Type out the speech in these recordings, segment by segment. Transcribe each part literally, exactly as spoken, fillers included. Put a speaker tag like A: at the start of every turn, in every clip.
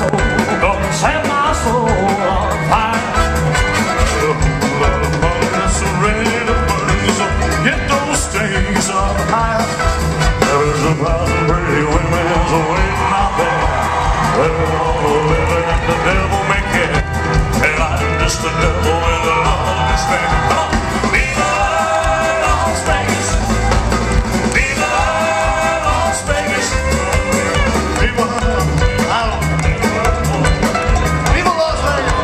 A: soul, gonna set my soul on fire. Surrender burning, so get those stains up high. There's a thousand pretty women waiting out there. They're all living and the devil may care. And I'm just the devil in the love despair. Come on! Viva Las Vegas! Viva Las Vegas! Viva, Viva Las Vegas!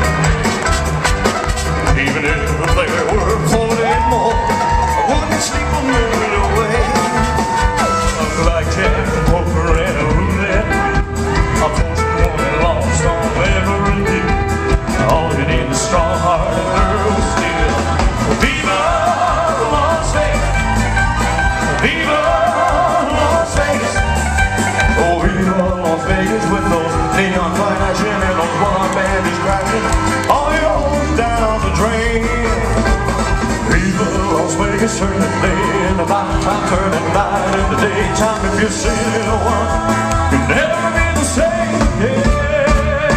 A: Even if there were forty more, I wouldn't sleep a minute away. Like Jack, poker, and a roulette. I post one and lost on every day. All you need is strong heart and girl still. Viva Las Vegas! Viva Las Vegas! Oh, Viva Las Vegas with those neon flashing and those one bandies crashing. All yours down the drain. Viva Las Vegas, turn the day into nighttime, turn the night into daytime. If you're seeing one, you'll never be the same. Yeah.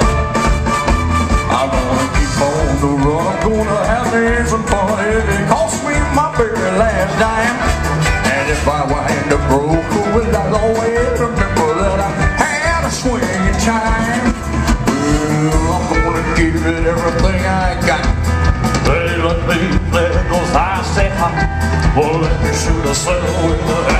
A: I'm gonna keep on the run. I'm gonna have me some fun. It cost me my very last dime. And if I wind up broke, well, I'll always remember that I had a swinging time. Well, I'm gonna give it everything I got. They let me let those eyes stay hot. Well, let me shoot a cell with the